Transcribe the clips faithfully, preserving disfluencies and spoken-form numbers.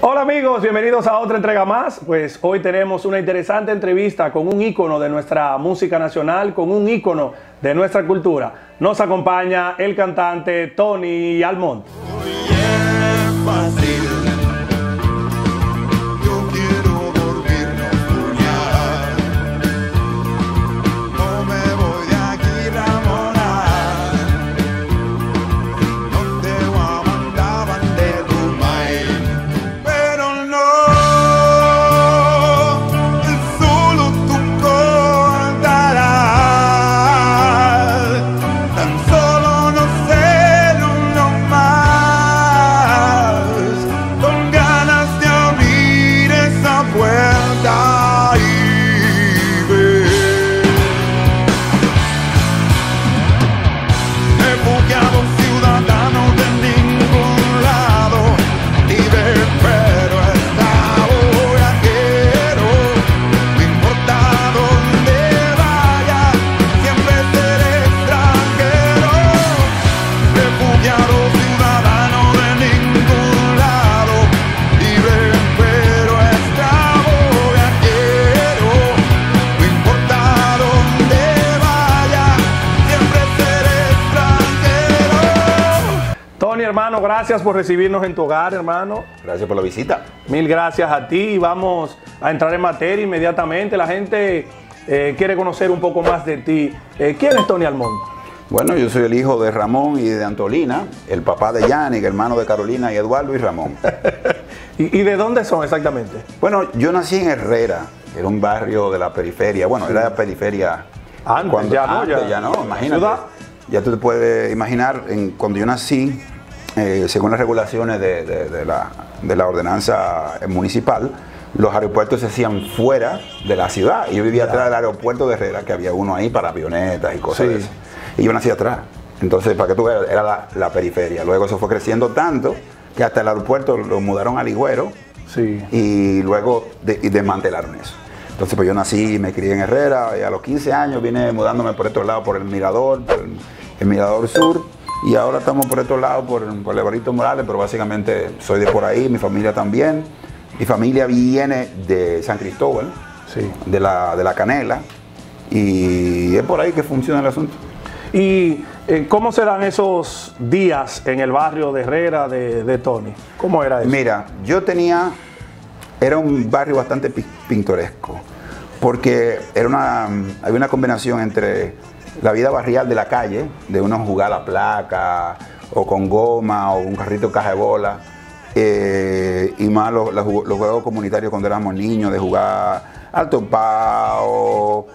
Hola amigos, bienvenidos a otra entrega más. Pues hoy tenemos una interesante entrevista con un ícono de nuestra música nacional, con un ícono de nuestra cultura. Nos acompaña el cantante Tony Almonte. Hermano, gracias por recibirnos en tu hogar, hermano. Gracias por la visita. Mil gracias a ti y vamos a entrar en materia inmediatamente. La gente eh, quiere conocer un poco más de ti. Eh, ¿Quién es Tony Almonte? Bueno, yo soy el hijo de Ramón y de Antolina, el papá de Yannick, hermano de Carolina y Eduardo y Ramón. ¿Y, ¿Y de dónde son exactamente? Bueno, yo nací en Herrera, era un barrio de la periferia. Bueno, sí. Era la periferia. Antes, cuando, ya no, antes, ya, ya no, imagínate. ¿Ciudad? Ya tú te puedes imaginar, en, cuando yo nací, Eh, según las regulaciones de, de, de, la, de la ordenanza municipal, los aeropuertos se hacían fuera de la ciudad. Y yo vivía atrás del aeropuerto de Herrera, que había uno ahí para avionetas y cosas sí. de eso. Y yo nací atrás. Entonces, para que tú veas, era la, la periferia. Luego eso fue creciendo tanto que hasta el aeropuerto lo mudaron a Ligüero sí. y luego de, y desmantelaron eso. Entonces, pues yo nací y me crié en Herrera y a los quince años vine mudándome por estos lados, por el Mirador, por el, el Mirador Sur. Y ahora estamos por estos lados, por, por el Evaristo Morales, pero básicamente soy de por ahí, mi familia también. Mi familia viene de San Cristóbal, sí. de, la, de la Canela, y es por ahí que funciona el asunto. ¿Y eh, cómo serán esos días en el barrio de Herrera de, de Tony? ¿Cómo era eso? Mira, yo tenía, era un barrio bastante pintoresco, porque era una, había una combinación entre la vida barrial de la calle, de uno jugar a la placa, o con goma, o un carrito de caja de bola, eh, y más los, los, los juegos comunitarios cuando éramos niños, de jugar al topao,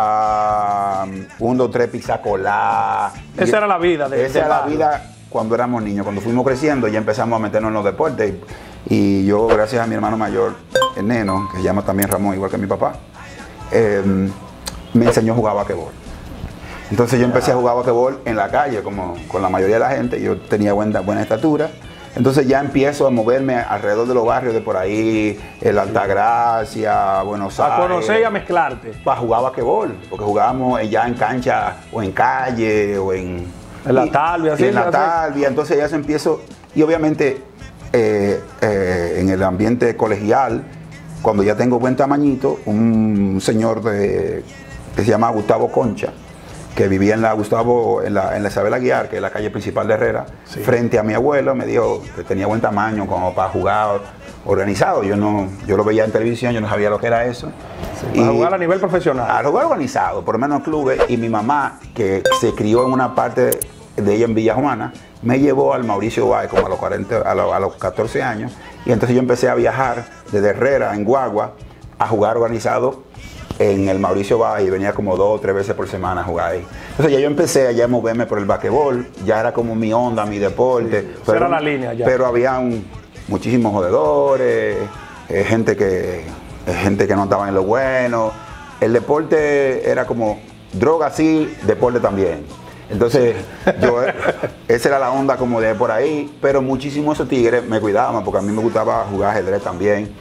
a un, dos, tres, pizza colá. Esa era la vida. De, esa era la vida cuando éramos niños. Cuando fuimos creciendo ya empezamos a meternos en los deportes. Y, y yo, gracias a mi hermano mayor, el Neno, que se llama también Ramón, igual que mi papá, eh, me enseñó a jugar basquetbol. Entonces yo empecé a jugar basquetbol en la calle, como con la mayoría de la gente. Yo tenía buena, buena estatura. Entonces ya empiezo a moverme alrededor de los barrios de por ahí, el Altagracia, Buenos Aires. A conocer y a mezclarte. Para jugar basquetbol, porque jugábamos ya en cancha o en calle o en... En la talvia, sí. En la talvia, entonces ya se empiezo. Y obviamente eh, eh, en el ambiente colegial, cuando ya tengo buen tamañito, un señor de, que se llama Gustavo Concha, que vivía en la Gustavo, en la, en la Isabel Aguiar, que es la calle principal de Herrera, sí. frente a mi abuelo, me dijo que tenía buen tamaño como para jugar organizado. Yo no, yo lo veía en televisión, yo no sabía lo que era eso. Sí, para jugar a nivel profesional. A jugar organizado, por lo menos en clubes. Y mi mamá, que se crió en una parte de ella en Villa Juana, me llevó al Mauricio Báez como a los, cuarenta, a los, a los catorce años. Y entonces yo empecé a viajar desde Herrera, en guagua, a jugar organizado en el Mauricio Báez, y venía como dos o tres veces por semana a jugar ahí. Entonces ya yo empecé a ya moverme por el basquetbol, ya era como mi onda, mi deporte. Sí, pero, era la línea ya. Pero había un, muchísimos jodedores, eh, gente, que, eh, gente que no estaba en lo bueno. El deporte era como droga sí, deporte también. Entonces, yo, esa era la onda como de por ahí, pero muchísimos esos tigres me cuidaban porque a mí me gustaba jugar ajedrez también.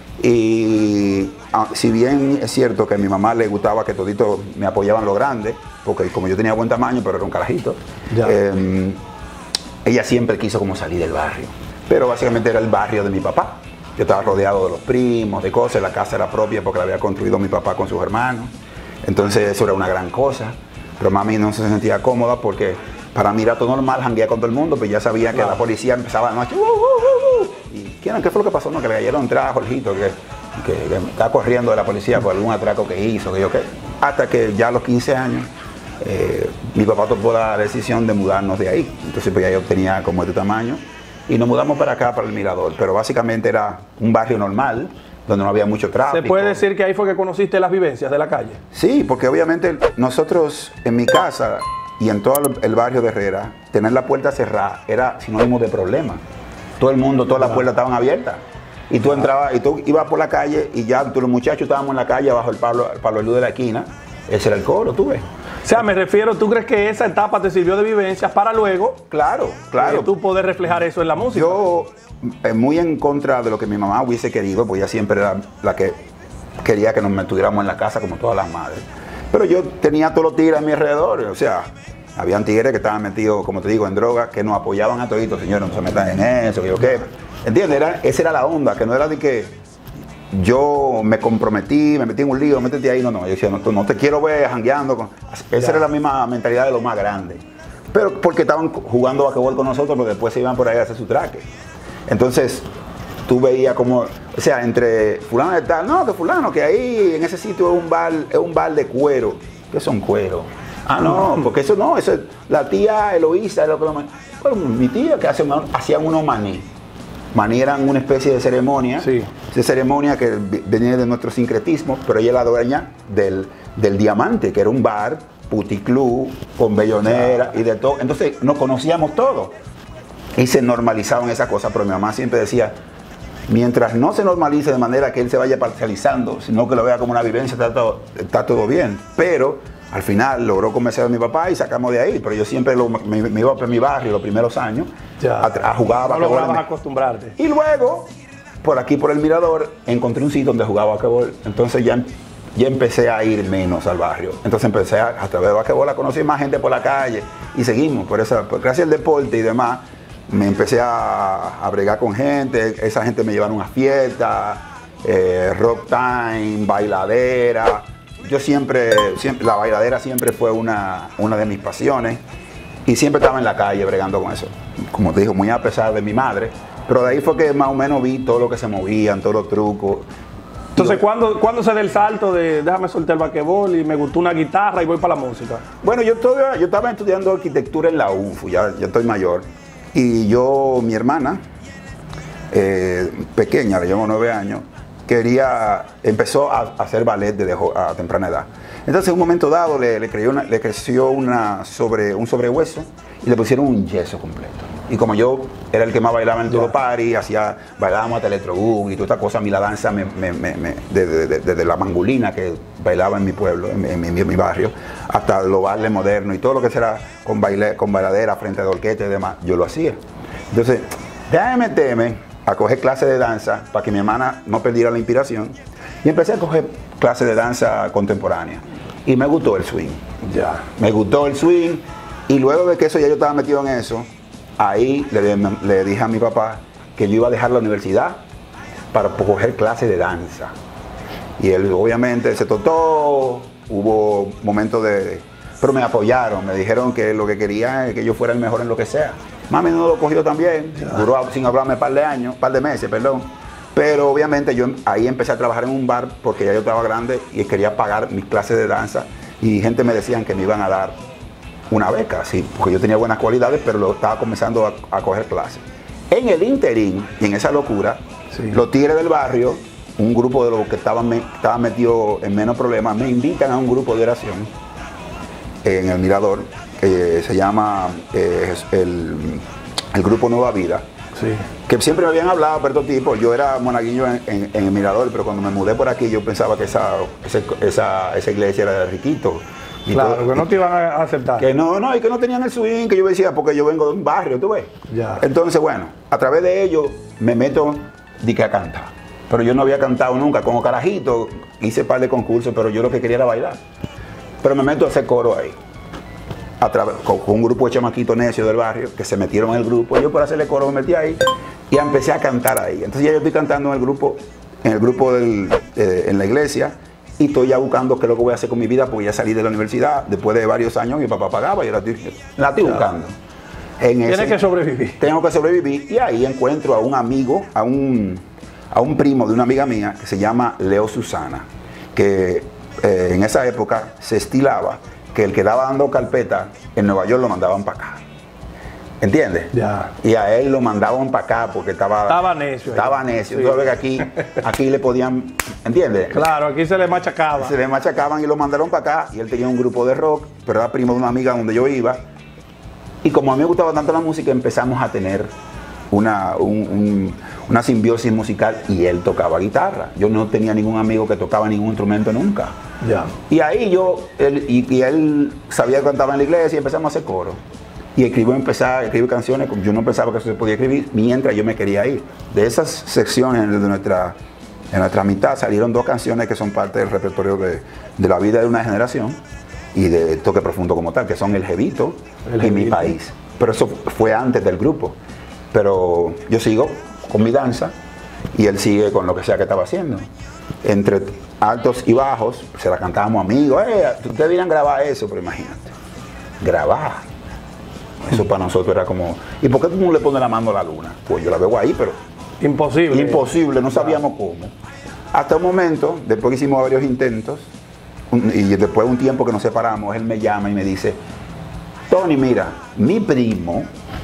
Y ah, si bien es cierto que a mi mamá le gustaba que toditos me apoyaban lo grande, porque como yo tenía buen tamaño, pero era un carajito, eh, ella siempre quiso como salir del barrio. Pero básicamente era el barrio de mi papá. yo estaba rodeado de los primos, de cosas, la casa era propia porque la había construido mi papá con sus hermanos. Entonces eso era una gran cosa. Pero mami no se sentía cómoda porque para mí era todo normal, janguear con todo el mundo, pero ya sabía que claro, la policía empezaba a la noche. Uh, uh, uh, uh. ¿Y quién, qué fue lo que pasó? No, que le cayeron entrada a Jorgito, que, que, que estaba corriendo de la policía por algún atraco que hizo, que yo qué. Hasta que ya a los quince años, eh, mi papá tomó la decisión de mudarnos de ahí. Entonces pues ya yo tenía como este tamaño y nos mudamos para acá, para el Mirador. Pero básicamente era un barrio normal, donde no había mucho tráfico. ¿Se puede decir que ahí fue que conociste las vivencias de la calle? Sí, porque obviamente nosotros en mi casa y en todo el barrio de Herrera, tener la puerta cerrada era sinónimo de problema. Todo el mundo, todas las puertas estaban abiertas. Y tú entrabas, y tú ibas por la calle y ya tú, los muchachos estábamos en la calle bajo el palo, el palo de luz de la esquina. Ese era el coro, tú ves. O sea, me refiero, ¿tú crees que esa etapa te sirvió de vivencias para luego? Claro, claro. Eh, tú poder reflejar eso en la música. Yo, eh, muy en contra de lo que mi mamá hubiese querido, porque ella siempre era la que quería que nos mantuviéramos en la casa como todas las madres. Pero yo tenía todos los tigres a mi alrededor, o sea, habían tigres que estaban metidos, como te digo, en droga, que nos apoyaban a toditos, señores, no se metan en eso, que yo qué. ¿Entiendes? Era, esa era la onda, que no era de que yo me comprometí, me metí en un lío, métete ahí, no, no. Yo decía, no, no te quiero ver jangueando. Con... Esa era la misma mentalidad de los más grandes. Pero porque estaban jugando basquetbol con nosotros, pero después se iban por ahí a hacer su traque. Entonces, tú veías como, o sea, entre fulano de tal, no, que fulano, que ahí en ese sitio es un bar, es un bar de cuero. ¿Qué son cuero? Ah, no, porque eso no, eso es la tía Eloísa, es lo que lo, bueno, mi tía que hace, hacían unos maní. Maní eran una especie de ceremonia, sí. de ceremonia que venía de nuestro sincretismo, pero ella es la dueña del, del Diamante, que era un bar, puticlub, con bellonera y de todo. Entonces nos conocíamos todos y se normalizaban esas cosas, pero mi mamá siempre decía, mientras no se normalice de manera que él se vaya parcializando, sino que lo vea como una vivencia, está todo, está todo bien. Pero al final logró convencer a mi papá y sacamos de ahí, pero yo siempre lo, me, me iba por mi barrio los primeros años ya. a, a jugar no lograbas acostumbrarte. Y luego, por aquí por el Mirador, encontré un sitio donde jugaba basquetbol, entonces ya, ya empecé a ir menos al barrio. Entonces empecé a, a través de basquetbol a conocer más gente por la calle y seguimos, por eso, por, gracias al deporte y demás, me empecé a, a bregar con gente, esa gente me llevaron a fiestas, eh, rock time, bailadera. Yo siempre, siempre, la bailadera siempre fue una, una de mis pasiones y siempre estaba en la calle bregando con eso. Como te digo, muy a pesar de mi madre, pero de ahí fue que más o menos vi todo lo que se movían, todos los trucos. Entonces, ¿cuándo, ¿cuándo se da el salto de déjame soltar el basquetbol y me gustó una guitarra y voy para la música? Bueno, yo, todavía, yo estaba estudiando arquitectura en la U F U, ya, ya estoy mayor, y yo, mi hermana, eh, pequeña, le llevo nueve años, quería, empezó a, a hacer ballet desde a temprana edad. Entonces en un momento dado le, le, creció, una, le creció una sobre, un sobrehueso y le pusieron un yeso completo. Y como yo era el que más bailaba en todo el party, hacía, bailábamos hasta electrobús y toda esta cosa, a mí la danza me, me, me, me, desde de, de, de la mangulina que bailaba en mi pueblo, en, en, en, en mi barrio, hasta los bailes modernos y todo lo que será con, baile, con bailadera, frente de orquesta y demás, yo lo hacía. Entonces, déjame meterme a coger clases de danza para que mi hermana no perdiera la inspiración y empecé a coger clases de danza contemporánea y me gustó el swing, ya, me gustó el swing y luego de que eso ya yo estaba metido en eso, ahí le, le dije a mi papá que yo iba a dejar la universidad para coger clases de danza y él obviamente se totó, hubo momentos de, pero me apoyaron, me dijeron que lo que querían es que yo fuera el mejor en lo que sea. Mami no lo cogió también, duró sin hablarme un par de años, un par de meses, perdón. Pero obviamente yo ahí empecé a trabajar en un bar porque ya yo estaba grande y quería pagar mis clases de danza y gente me decían que me iban a dar una beca, sí, porque yo tenía buenas cualidades, pero lo estaba comenzando a, a coger clases. En el interín y en esa locura, sí, los tigres del barrio, un grupo de los que estaban, me, estaban metidos en menos problemas, me invitan a un grupo de oración en el Mirador. Eh, se llama eh, el, el grupo Nueva Vida, sí, que siempre me habían hablado, pero todo tipo, yo era monaguillo en, en, en el Mirador, pero cuando me mudé por aquí yo pensaba que esa, esa, esa iglesia era de riquito. Y claro, todo, que no te iban a aceptar. Que no, no, y que no tenían el swing, que yo decía, porque yo vengo de un barrio, tú ves. Ya. Entonces, bueno, a través de ello me meto de que a cantar. Pero yo no había cantado nunca, como carajito, hice un par de concursos, pero yo lo que quería era bailar. Pero me meto a hacer coro ahí. A través, con, con un grupo de chamaquitos necios del barrio que se metieron en el grupo. Yo por hacerle coro me metí ahí Y empecé a cantar ahí. Entonces ya yo estoy cantando en el grupo, en el grupo del, eh, en la iglesia, y estoy ya buscando qué es lo que voy a hacer con mi vida, porque ya salí de la universidad, después de varios años mi papá pagaba y la estoy, la estoy buscando. En Tienes ese, que sobrevivir. Tengo que sobrevivir, y ahí encuentro a un amigo, a un, a un primo de una amiga mía que se llama Leo Susana, que eh, en esa época se estilaba que el que daba dando carpeta en Nueva York lo mandaban para acá. ¿Entiendes? Ya. Y a él lo mandaban para acá porque estaba... Estaba necio. Estaba necio. Sí. Tú sabes que aquí, aquí le podían... ¿Entiendes? Claro, aquí se le machacaba. Se le machacaban y lo mandaron para acá. Y él tenía un grupo de rock, pero era primo de una amiga donde yo iba. Y como a mí me gustaba tanto la música, empezamos a tener una, un, un, una simbiosis musical, y él tocaba guitarra. Yo no tenía ningún amigo que tocaba ningún instrumento nunca. Ya. Y ahí yo... Él, y, y él sabía que cantaba en la iglesia y empezamos a hacer coro. Y escribió, empezar a escribir canciones. Yo no pensaba que eso se podía escribir mientras yo me quería ir. De esas secciones de nuestra, de nuestra mitad salieron dos canciones que son parte del repertorio de, de la vida de una generación y de Toque Profundo como tal, que son El Jevito El y Jevito. Mi País. Pero eso fue antes del grupo. Pero yo sigo con mi danza y él sigue con lo que sea que estaba haciendo. Entre altos y bajos, se la cantábamos amigos. Eh, ustedes deberían grabar eso, pero imagínate. Grabar. Eso para nosotros era como, ¿y por qué tú no le pones la mano a la luna? Pues yo la veo ahí, pero... Imposible. Imposible, no sabíamos cómo. Hasta un momento, después que hicimos varios intentos, un, y después de un tiempo que nos separamos, él me llama y me dice, Tony, mira, mi primo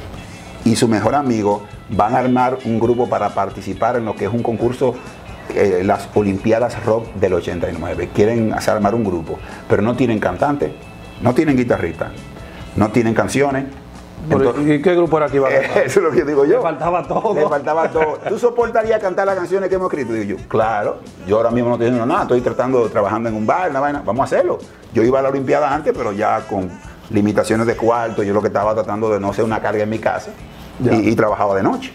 y su mejor amigo van a armar un grupo para participar en lo que es un concurso, eh, las Olimpiadas Rock del ochenta y nueve. Quieren hacer armar un grupo, pero no tienen cantante, no tienen guitarrista, no tienen canciones. Entonces, ¿y qué grupo era que iba a cantar? Eso es lo que digo yo. Le faltaba todo. Le faltaba todo. ¿Tú soportarías cantar las canciones que hemos escrito? Digo yo, claro. Yo ahora mismo no estoy haciendo nada. Estoy tratando, trabajando en un bar, una vaina. Vamos a hacerlo. Yo iba a la Olimpiada antes, pero ya con limitaciones de cuarto. Yo lo que estaba tratando de no ser una carga en mi casa. Y, y trabajaba de noche.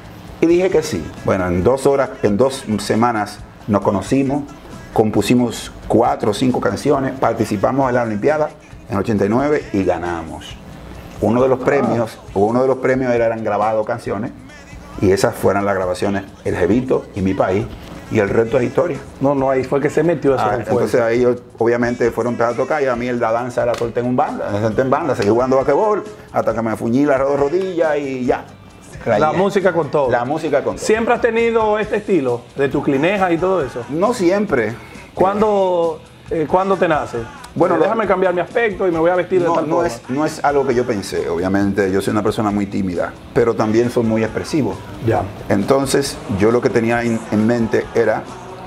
Y dije que sí. Bueno, en dos horas, en dos semanas nos conocimos. Compusimos cuatro o cinco canciones. Participamos en la Olimpiada en ochenta y nueve y ganamos. Uno de los premios, uno de los premios era, eran grabados canciones, y esas fueron las grabaciones El Jevito y Mi País, y el resto es historia. No, no, ahí fue que se metió eso. Ah, entonces ahí obviamente fueron a tocar, y a mí la danza la solté en un banda, me senté en banda, seguí jugando basquetbol, hasta que me fuñí las dos rodillas y ya. La música con todo. La música con todo. ¿Siempre has tenido este estilo de tu clineja y todo eso? No siempre. ¿Cuándo, eh, ¿cuándo te nace? Bueno, eh, déjame cambiar mi aspecto y me voy a vestir no, de tal no forma. Es, no es algo que yo pensé, obviamente. Yo soy una persona muy tímida, pero también soy muy expresivo. Ya. Entonces, yo lo que tenía en, en mente era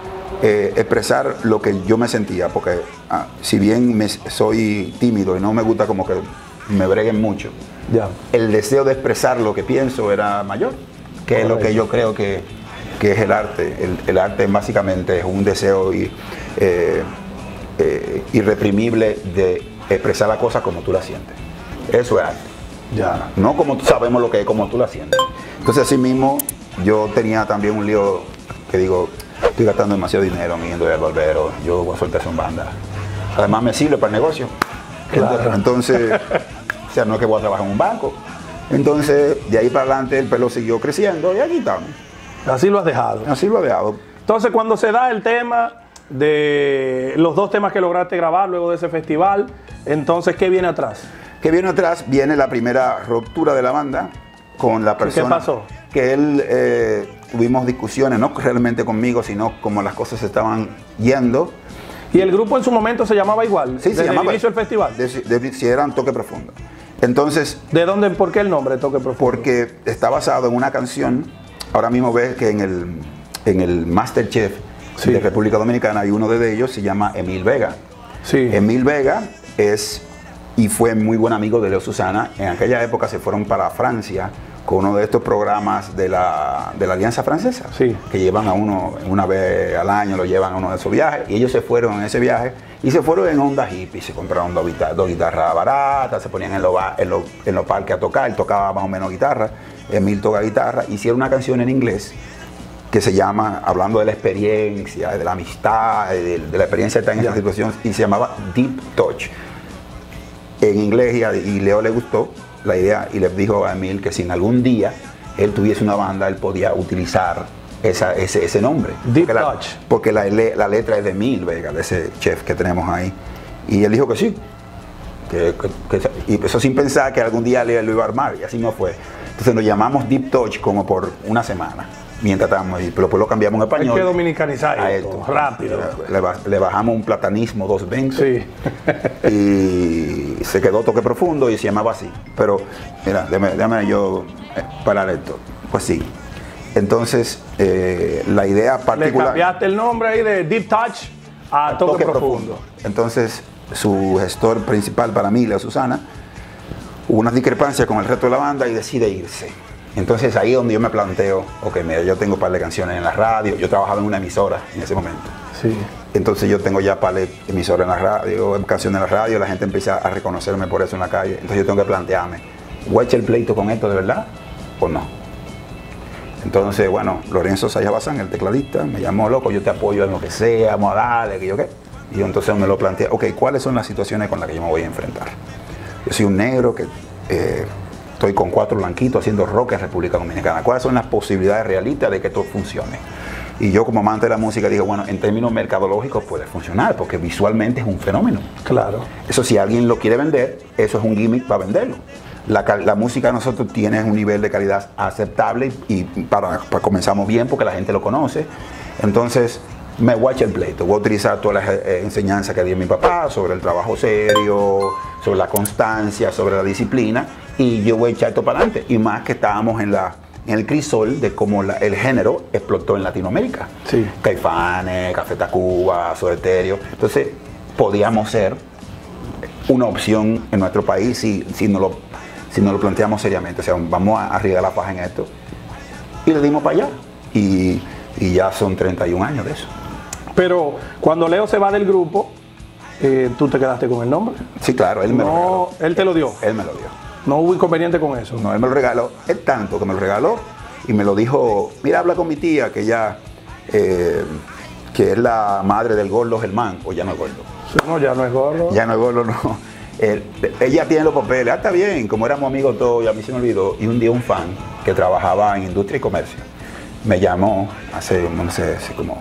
eh, expresar lo que yo me sentía, porque ah, si bien me, soy tímido y no me gusta como que me breguen mucho, ya. El deseo de expresar lo que pienso era mayor, que Correcto. Es lo que yo creo que, que es el arte. El, el arte básicamente es un deseo y... Eh, Eh, irreprimible de expresar la cosa como tú la sientes. Eso es arte. Ya. No como tú sabemos lo que es, como tú la sientes. Entonces, así mismo, yo tenía también un lío que digo, estoy gastando demasiado dinero yendo al barbero, yo voy a soltar eso en banda. Además, me sirve para el negocio. Claro. Entonces, o sea, no es que voy a trabajar en un banco. Entonces, de ahí para adelante, el pelo siguió creciendo y aquí estamos. Así lo has dejado. Así lo he dejado. Entonces, cuando se da el tema de los dos temas que lograste grabar luego de ese festival, entonces, ¿qué viene atrás? ¿Qué viene atrás? Viene la primera ruptura de la banda con la persona. ¿Qué pasó? Que él, eh, tuvimos discusiones, no realmente conmigo, sino como las cosas se estaban yendo. ¿Y el grupo en su momento se llamaba igual? Sí, se llamaba. ¿Desde el inicio del festival? De, de, si eran Toque Profundo. Entonces... ¿De dónde, por qué el nombre Toque Profundo? Porque está basado en una canción. Ahora mismo ves que en el, en el Masterchef, sí, de República Dominicana hay uno de ellos, se llama Emil Vega. Sí. Emil Vega es y fue muy buen amigo de Leo Susana. En aquella época se fueron para Francia con uno de estos programas de la, de la Alianza Francesa, sí, que llevan a uno una vez al año, lo llevan a uno de esos viajes, y ellos se fueron en ese viaje y se fueron en onda hippie, se compraron dos, dos guitarras baratas, se ponían en los en lo, en lo parques a tocar, él tocaba más o menos guitarra, Emil toca guitarra, hicieron una canción en inglés que se llama, hablando de la experiencia, de la amistad, de, de la experiencia de estar en esa situación, y se llamaba Deep Touch. En inglés, y, a, y Leo le gustó la idea y le dijo a Emil que si en algún día él tuviese una banda, él podía utilizar esa, ese, ese nombre. Deep porque Touch. La, porque la, la letra es de Emil Vega, de ese chef que tenemos ahí. Y él dijo que sí. Que, que, que, y eso sin pensar que algún día le, lo iba a armar, y así no fue. Entonces nos llamamos Deep Touch como por una semana, mientras estábamos ahí, pero después lo cambiamos en español. Hay que dominicanizar a esto, esto, rápido. Le, le, le bajamos un platanismo, dos veinte, sí. Y se quedó Toque Profundo y se llamaba así. Pero, mira, déjame, déjame yo parar esto. Pues sí. Entonces, eh, la idea particular... Le cambiaste el nombre ahí de Deep Touch a, a Toque, Toque Profundo. Profundo. Entonces, su gestor principal para mí, Leo Susana, hubo unas discrepancias con el resto de la banda y decide irse. Entonces ahí es donde yo me planteo, ok, mira, yo tengo un par de canciones en la radio, yo trabajaba en una emisora en ese momento. Sí. Entonces yo tengo ya par de emisoras en la radio, canciones en la radio, la gente empieza a reconocerme por eso en la calle. Entonces yo tengo que plantearme, ¿voy a echar el pleito con esto de verdad o no? Entonces, bueno, Lorenzo Sayabazán, el tecladista, me llamó, loco, yo te apoyo en lo que sea, vamos a darle, que yo qué. Y yo entonces me lo planteé, ok, ¿cuáles son las situaciones con las que yo me voy a enfrentar? Yo soy un negro que eh, estoy con cuatro blanquitos haciendo rock en República Dominicana. ¿Cuáles son las posibilidades realistas de que esto funcione? Y yo como amante de la música dije, bueno, en términos mercadológicos puede funcionar, porque visualmente es un fenómeno. Claro. Eso si alguien lo quiere vender, eso es un gimmick para venderlo. La, la música de nosotros tiene un nivel de calidad aceptable y para, para comenzamos bien porque la gente lo conoce. Entonces, me voy a echar el pleito, voy a utilizar todas las eh, enseñanzas que dio mi papá sobre el trabajo serio, sobre la constancia, sobre la disciplina, y yo voy a echar esto para adelante. Y más que estábamos en, la, en el crisol de cómo la, el género explotó en Latinoamérica. Sí. Caifanes, Café Tacuba, Soda Stereo. Entonces, podíamos ser una opción en nuestro país si, si, nos, lo, si nos lo planteamos seriamente. O sea, vamos a arriesgar la paja en esto. Y le dimos para allá. Y, y ya son treinta y un años de eso. Pero cuando Leo se va del grupo, eh, ¿tú te quedaste con el nombre? Sí, claro, él me no, lo regaló. Él te lo dio. Él me lo dio. No hubo inconveniente con eso. No, él me lo regaló. Es tanto que me lo regaló y me lo dijo, mira, habla con mi tía, que ya, eh, que es la madre del gordo Germán, o ya no es gordo. Sí, no, ya no es gordo. Ya no es gordo, no. Él, ella tiene los papeles, ah, está bien, como éramos amigos todos, y a mí se me olvidó. Y un día un fan que trabajaba en industria y comercio me llamó hace, no sé, hace como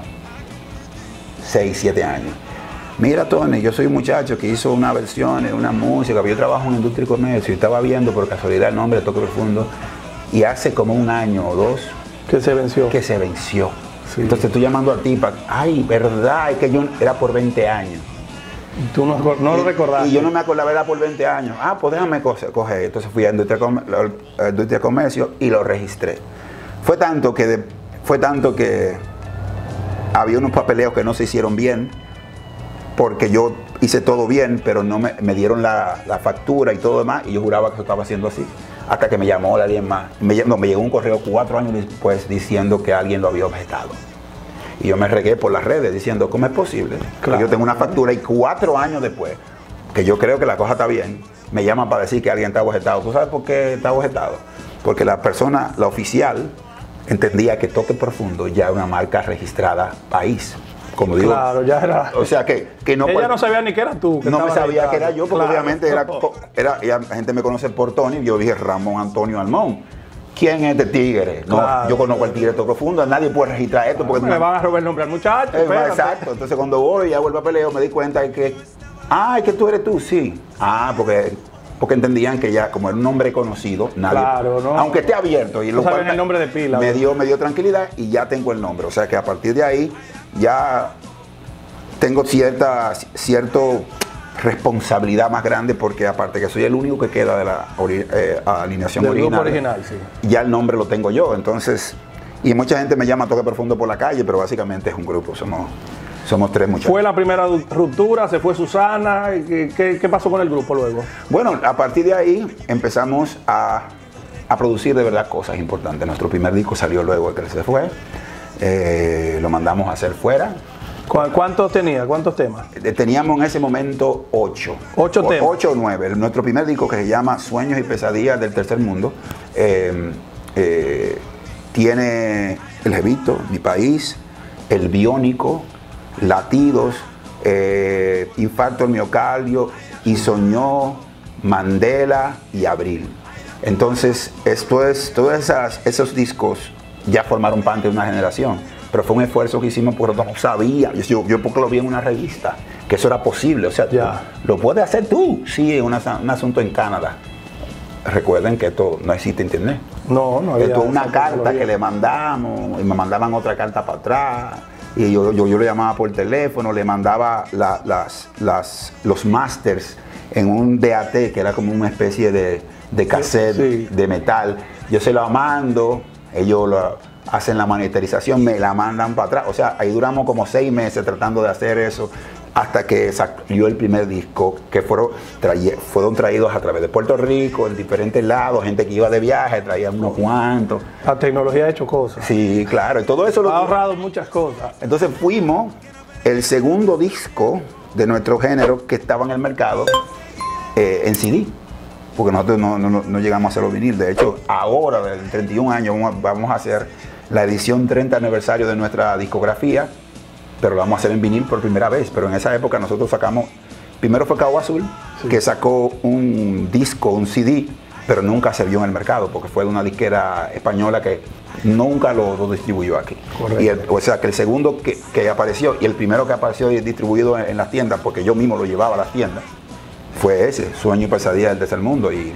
seis, siete años. Mira, Tony, yo soy un muchacho que hizo una versión, una música, yo trabajo en industria y comercio y estaba viendo por casualidad el nombre de Toque Profundo y hace como un año o dos que se venció. Que se venció. Sí. Entonces estoy llamando a ti para, ay, verdad, es que yo era por veinte años. Tú no, no lo recordaste. Y yo no me acordaba, era por veinte años. Ah, pues déjame coger. Entonces fui a industria, a industria y comercio y lo registré. Fue tanto que, de, fue tanto que había unos papeleos que no se hicieron bien, porque yo hice todo bien, pero no me, me dieron la, la factura y todo demás, y yo juraba que eso estaba haciendo así. Hasta que me llamó alguien más. Me, no, me llegó un correo cuatro años después diciendo que alguien lo había objetado. Y yo me regué por las redes diciendo, ¿cómo es posible? Claro. Que yo tengo una factura y cuatro años después, que yo creo que la cosa está bien, me llaman para decir que alguien está objetado. ¿Tú sabes por qué está objetado? Porque la persona, la oficial, entendía que Toque Profundo ya era una marca registrada país. Como digo, claro, ya era. O sea que, que no. Ella no sabía ni que era tú. Que no me sabía registrado. Que era yo, porque claro. obviamente era, era, ya la gente me conoce por Tony. Yo dije Ramón Antonio Almón. ¿Quién es este tigre? No, claro. Yo conozco al tigre de Toque Profundo, nadie puede registrar esto. Porque no, me van a robar el nombre al muchacho. Eh, exacto. Entonces cuando voy y hago el papeleo me di cuenta de que, ah, es que tú eres tú, sí. Ah, porque. Porque entendían que ya, como era un nombre conocido, nadie, claro, ¿no? aunque esté abierto, y no saben el nombre de pila. Me dio, me dio tranquilidad y ya tengo el nombre. O sea que a partir de ahí ya tengo cierta cierto responsabilidad más grande, porque aparte que soy el único que queda de la ori, eh, alineación del original, grupo original, sí. Ya el nombre lo tengo yo. Entonces, y mucha gente me llama Toque Profundo por la calle, pero básicamente es un grupo, somos... Somos tres muchachos. ¿Fue la primera ruptura? ¿Se fue Susana? ¿Qué, qué, qué pasó con el grupo luego? Bueno, a partir de ahí empezamos a, a producir de verdad cosas importantes. Nuestro primer disco salió luego de que se fue. Eh, lo mandamos a hacer fuera. ¿Cuántos tenía? ¿Cuántos temas? Teníamos en ese momento ocho. ¿Ocho o, temas? Ocho o nueve. Nuestro primer disco, que se llama Sueños y Pesadillas del Tercer Mundo, eh, eh, tiene El Jevito, Mi País, El Biónico, Latidos, eh, Infarto al Miocardio, Y Soñó, Mandela y Abril. Entonces, esto es, todos esas, esos discos ya formaron parte de una generación. Pero fue un esfuerzo que hicimos porque no sabía. Yo, yo porque lo vi en una revista, que eso era posible. O sea, ya. Lo puedes hacer tú. Sí, es un asunto en Canadá. Recuerden que esto no existe internet. No, no había. Esto es una carta que le mandamos y me mandaban otra carta para atrás. Y yo, yo, yo le llamaba por teléfono, le mandaba la, las, las, los masters en un D A T, que era como una especie de, de cassette sí, sí. de metal. Yo se lo mando, ellos lo hacen la monitorización, me la mandan para atrás. O sea, ahí duramos como seis meses tratando de hacer eso, hasta que salió el primer disco, que fueron, traye, fueron traídos a través de Puerto Rico, en diferentes lados, gente que iba de viaje, traía unos cuantos. La tecnología ha hecho cosas. Sí, claro, y todo eso ha lo... ahorrado muchas cosas. Entonces fuimos el segundo disco de nuestro género que estaba en el mercado eh, en C D, porque nosotros no, no, no llegamos a hacerlo vinil. De hecho, ahora, en treinta y un años, vamos a hacer la edición treinta aniversario de nuestra discografía, pero lo vamos a hacer en vinil por primera vez. Pero en esa época nosotros sacamos, primero fue Cabo Azul, sí. que sacó un disco, un C D, pero nunca se vio en el mercado, porque fue de una disquera española que nunca lo, lo distribuyó aquí. Y el, o sea, que el segundo que, que apareció, y el primero que apareció y distribuido en, en las tiendas, porque yo mismo lo llevaba a las tiendas, fue ese, Sueño y Pesadilla del Tercer Mundo. Y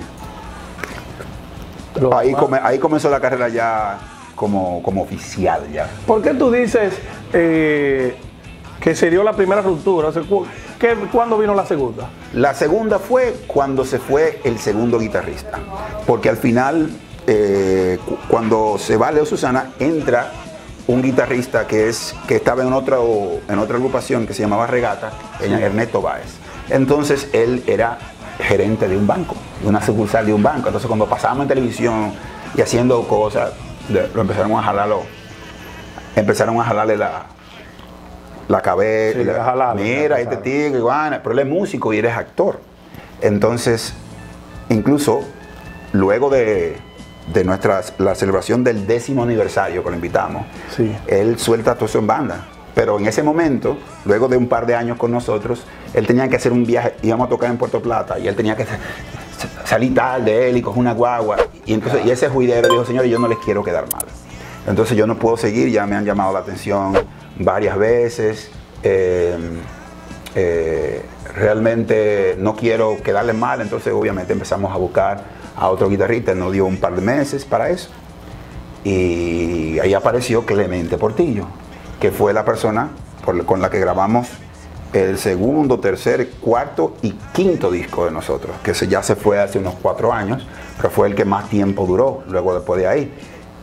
ahí, come, ahí comenzó la carrera ya como, como oficial. Ya. ¿Por qué tú dices eh, que se dio la primera ruptura? O sea, ¿qué, ¿cuándo vino la segunda? La segunda fue cuando se fue el segundo guitarrista. Porque al final, eh, cuando se va Leo Susana, entra un guitarrista que, es, que estaba en otra, en otra agrupación que se llamaba Regata, sí. Ernesto Báez. Entonces él era gerente de un banco, de una sucursal de un banco. Entonces cuando pasábamos en televisión y haciendo cosas, lo empezaron a jalarlo, empezaron a jalarle la, la cabeza, sí, la, jalarle, mira, este tigre, bueno, pero él es músico y eres actor. Entonces, incluso luego de, de nuestra, la celebración del décimo aniversario que lo invitamos, sí. él suelta todo eso en banda. Pero en ese momento, luego de un par de años con nosotros, él tenía que hacer un viaje, íbamos a tocar en Puerto Plata, y él tenía que salir tarde, él y coger una guagua. Y entonces y ese juidero dijo, señores, yo no les quiero quedar mal. Entonces yo no puedo seguir, ya me han llamado la atención varias veces. Eh, eh, realmente no quiero quedarles mal, entonces obviamente empezamos a buscar a otro guitarrista. Nos dio un par de meses para eso. Y ahí apareció Clemente Portillo, que fue la persona por, con la que grabamos el segundo, tercer, cuarto y quinto disco de nosotros, que se, ya se fue hace unos cuatro años, pero fue el que más tiempo duró, luego después de ahí.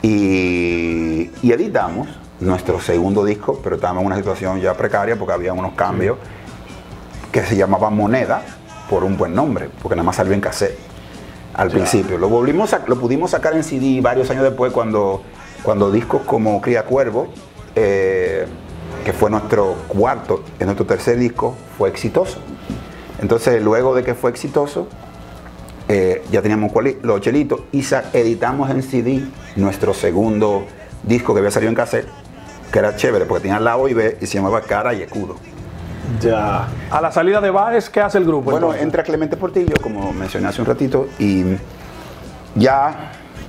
Y, y editamos nuestro segundo disco, pero estábamos en una situación ya precaria porque había unos cambios que se llamaban Moneda, por un buen nombre, porque nada más salió en cassette al ya. principio. Lo, volvimos a, lo pudimos sacar en C D varios años después cuando, cuando discos como Cría Cuervo, Eh, que fue nuestro cuarto, en nuestro tercer disco, fue exitoso. Entonces, luego de que fue exitoso, eh, ya teníamos los chelitos y editamos en C D nuestro segundo disco que había salido en cassette, que era chévere porque tenía lado y B y se llamaba Cara y Escudo. Ya. A la salida de Báez, ¿qué hace el grupo? Bueno, entonces? entra Clemente Portillo, como mencioné hace un ratito, y ya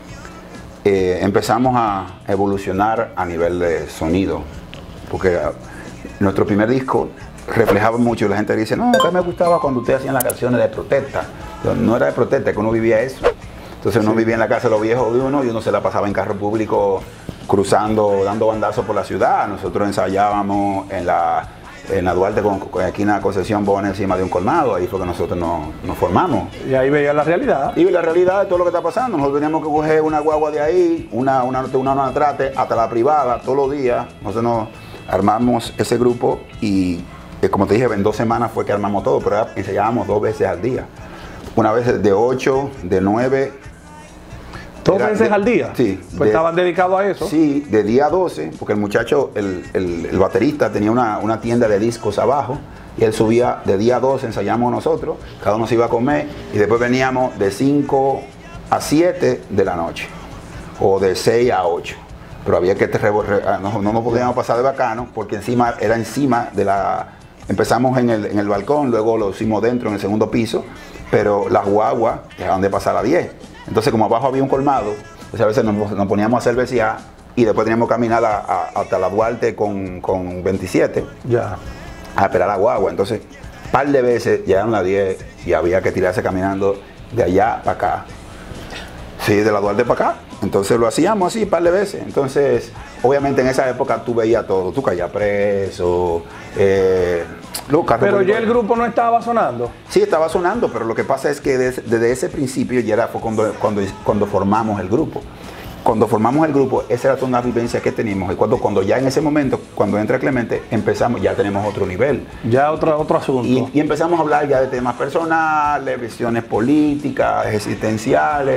Eh, empezamos a evolucionar a nivel de sonido, porque uh, nuestro primer disco reflejaba mucho y la gente dice, no, a mí me gustaba cuando ustedes hacían las canciones de protesta. Pero no era de protesta, es que uno vivía eso. Entonces uno sí. vivía en la casa de los viejos de uno y uno se la pasaba en carro público cruzando, dando bandazos por la ciudad. Nosotros ensayábamos en la, en la Duarte, con, con aquí en la Concepción Bona, encima de un colmado. Ahí fue que nosotros nos, nos formamos. Y ahí veía la realidad. Y la realidad de todo lo que está pasando. Nosotros teníamos que coger una guagua de ahí, una, una, una, una trate, hasta la privada, todos los días. Nosotros nos armamos ese grupo y, eh, como te dije, en dos semanas fue que armamos todo, pero ensayábamos dos veces al día. Una vez de ocho, de nueve. ¿Dos veces al día? Sí. Pues de, estaban dedicados a eso. Sí, de día a doce, porque el muchacho, el, el, el baterista tenía una, una tienda de discos abajo y él subía de día a doce, ensayamos nosotros, cada uno se iba a comer y después veníamos de cinco a siete de la noche o de seis a ocho. Pero había que, no, no nos podíamos pasar de bacano porque encima era encima de la... Empezamos en el, en el balcón, luego lo hicimos dentro en el segundo piso, pero las guaguas dejaban de pasar a diez. Entonces, como abajo había un colmado, pues a veces nos, nos poníamos a cervecear y después teníamos que caminar a, a, hasta la Duarte con, con veintisiete Ya. a esperar la guagua. Entonces, un par de veces llegaron las diez y había que tirarse caminando de allá para acá. Sí, de la Duarte para acá. Entonces lo hacíamos así un par de veces. Entonces, obviamente en esa época tú veías todo. Tú caías preso. Eh, Lucas, pero ya el grupo no estaba sonando. Sí, estaba sonando, pero lo que pasa es que desde, desde ese principio ya era fue cuando, cuando, cuando formamos el grupo. Cuando formamos el grupo, esa era toda una vivencia que teníamos. Y cuando, cuando ya en ese momento, cuando entra Clemente, empezamos, ya tenemos otro nivel. Ya otro, otro asunto. Y, y empezamos a hablar ya de temas personales, visiones políticas, existenciales.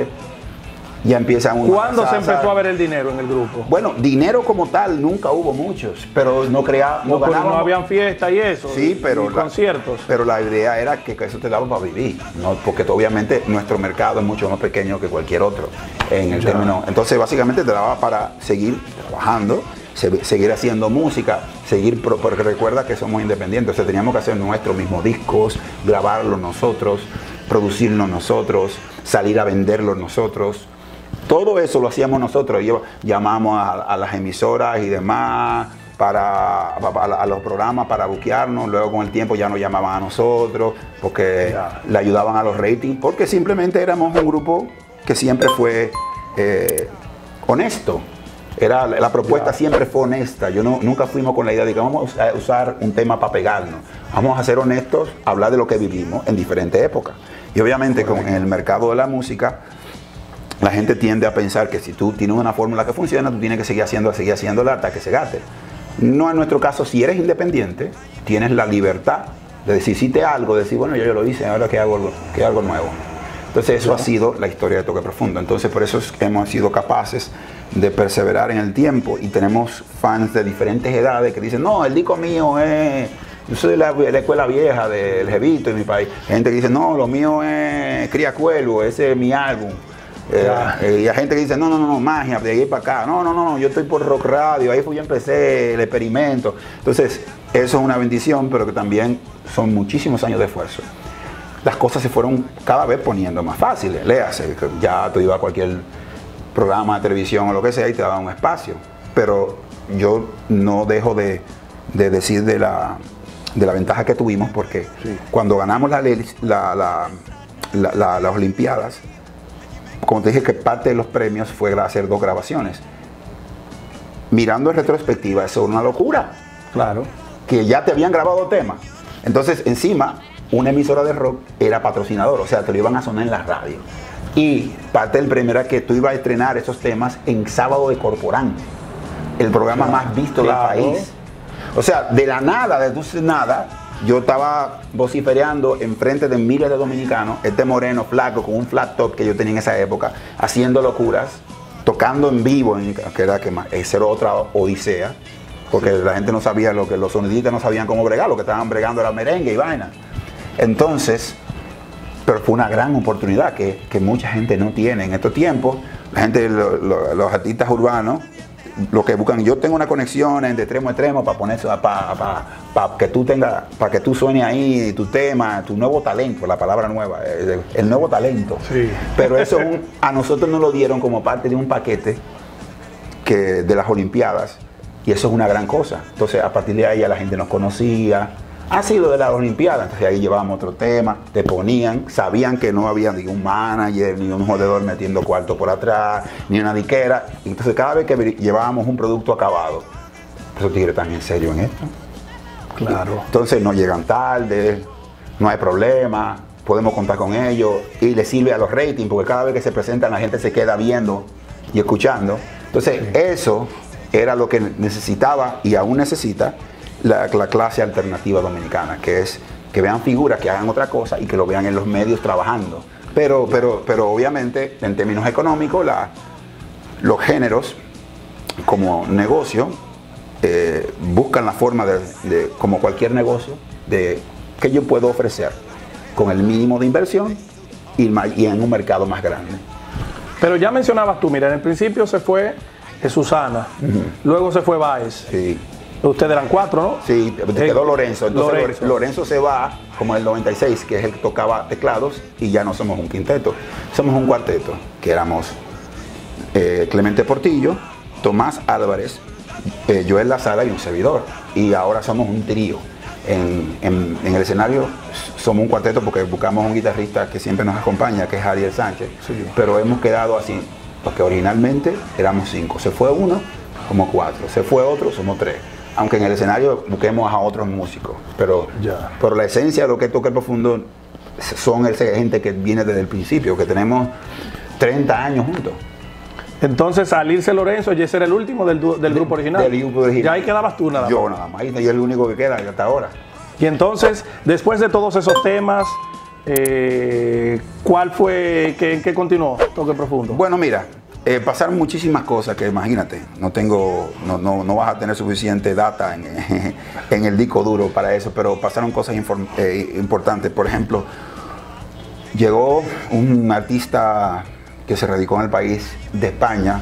Ya empiezan una ¿Cuándo se pasada, empezó a ver el dinero en el grupo? Bueno, dinero como tal nunca hubo muchos, pero no creábamos. No, no, no habían fiestas y eso. Sí, pero y la, conciertos. Pero la idea era que eso te daba para vivir, ¿no? Porque obviamente nuestro mercado es mucho más pequeño que cualquier otro en el ya. término. Entonces, básicamente te daba para seguir trabajando, se, seguir haciendo música, seguir, porque recuerda que somos independientes, o sea, teníamos que hacer nuestros mismos discos, grabarlos nosotros, producirlos nosotros, salir a venderlos nosotros. Todo eso lo hacíamos nosotros. Yo, llamamos a, a las emisoras y demás para, a, a los programas para buquearnos. Luego con el tiempo ya nos llamaban a nosotros porque yeah. le ayudaban a los ratings. Porque simplemente éramos un grupo que siempre fue eh, honesto. Era, la propuesta yeah. siempre fue honesta. Yo no, nunca fuimos con la idea de que vamos a usar un tema para pegarnos. Vamos a ser honestos, hablar de lo que vivimos en diferentes épocas. Y obviamente con, en el mercado de la música, la gente tiende a pensar que si tú tienes una fórmula que funciona, tú tienes que seguir haciendo, seguir haciéndola hasta que se gaste. No en nuestro caso, si eres independiente, tienes la libertad de decir, si te algo, de decir, bueno, yo, yo lo hice, ahora que hago, que hago nuevo. Entonces eso ha sido la historia de Toque Profundo. Entonces por eso es que hemos sido capaces de perseverar en el tiempo y tenemos fans de diferentes edades que dicen, no, el disco mío es... Yo soy de la, la escuela vieja del Jevito en mi país. Hay gente que dice, no, lo mío es Cría Cuervo, ese es mi álbum. Eh, eh, y hay gente que dice, no, no, no, magia, de ahí para acá. No, no, no, no, yo estoy por Rock Radio, ahí fue yo empecé el experimento. Entonces, eso es una bendición, pero que también son muchísimos años de esfuerzo. Las cosas se fueron cada vez poniendo más fáciles. Léase, ya tú ibas a cualquier programa de televisión o lo que sea y te daban un espacio. Pero yo no dejo de, de decir de la, de la ventaja que tuvimos, porque sí. cuando ganamos la, la, la, la, la, las Olimpiadas, como te dije que parte de los premios fue hacer dos grabaciones. Mirando en retrospectiva, eso era una locura. Claro. Que ya te habían grabado temas. Entonces, encima, una emisora de rock era patrocinador, o sea, te lo iban a sonar en la radio. Y parte del premio era que tú ibas a estrenar esos temas en Sábado de Corporán, el programa claro. más visto claro. del país. O sea, de la nada, de tu nada, yo estaba vociferando enfrente de miles de dominicanos, este moreno flaco con un flat top que yo tenía en esa época, haciendo locuras, tocando en vivo, en, que era que más, esa era otra odisea, porque sí. la gente no sabía lo que, los sonidistas no sabían cómo bregar, lo que estaban bregando era merengue y vaina. Entonces, pero fue una gran oportunidad que, que mucha gente no tiene en estos tiempos. La gente, lo, lo, los artistas urbanos, lo que buscan, yo tengo una conexión de extremo a extremo para poner para, para, para que tú tengas, para que tú suenes ahí tu tema, tu nuevo talento, la palabra nueva, el, el nuevo talento. Sí. Pero eso a nosotros nos lo dieron como parte de un paquete que, de las Olimpiadas, y eso es una gran cosa. Entonces a partir de ahí ya la gente nos conocía. Ha sido de las Olimpiadas, entonces ahí llevábamos otro tema, te ponían, sabían que no había ni un manager, ni un jodedor metiendo cuarto por atrás, ni una diquera. Entonces cada vez que llevábamos un producto acabado, esos tigres están en serio en esto. Claro. Entonces no llegan tarde, no hay problema, podemos contar con ellos y les sirve a los ratings, porque cada vez que se presentan la gente se queda viendo y escuchando. Entonces sí. eso era lo que necesitaba y aún necesita La, la clase alternativa dominicana, que es que vean figuras que hagan otra cosa y que lo vean en los medios trabajando. Pero, pero, pero obviamente, en términos económicos, la, los géneros como negocio eh, buscan la forma de, de, como cualquier negocio, de qué yo puedo ofrecer con el mínimo de inversión y, y en un mercado más grande. Pero ya mencionabas tú, mira, en el principio se fue Susana, uh-huh. luego se fue Báez. Sí. Ustedes eran cuatro, ¿no? Sí, quedó Lorenzo. Entonces Lorenzo. Lorenzo se va como en el noventa y seis, que es el que tocaba teclados, y ya no somos un quinteto, somos un cuarteto, que éramos eh, Clemente Portillo, Tomás Álvarez, eh, Joel La Sala y un servidor, y ahora somos un trío. En, en, en el escenario somos un cuarteto porque buscamos un guitarrista que siempre nos acompaña, que es Ariel Sánchez, sí. Pero hemos quedado así, porque originalmente éramos cinco, se fue uno, como cuatro, se fue otro, somos tres. Aunque en el escenario busquemos a otros músicos, pero yeah. Por la esencia de lo que es Toque Profundo son esa gente que viene desde el principio, que tenemos treinta años juntos. Entonces, salirse Lorenzo y ese era el último del, del de, grupo original. Del grupo original. Ya ahí quedabas tú nada más. Yo nada más, y es el único que queda hasta ahora. Y entonces, después de todos esos temas, eh, ¿cuál fue, qué, qué continuó Toque Profundo? Bueno, mira, eh, pasaron muchísimas cosas que imagínate, no tengo, no, no, no vas a tener suficiente data en, en el disco duro para eso, pero pasaron cosas eh, importantes. Por ejemplo, llegó un artista que se radicó en el país de España,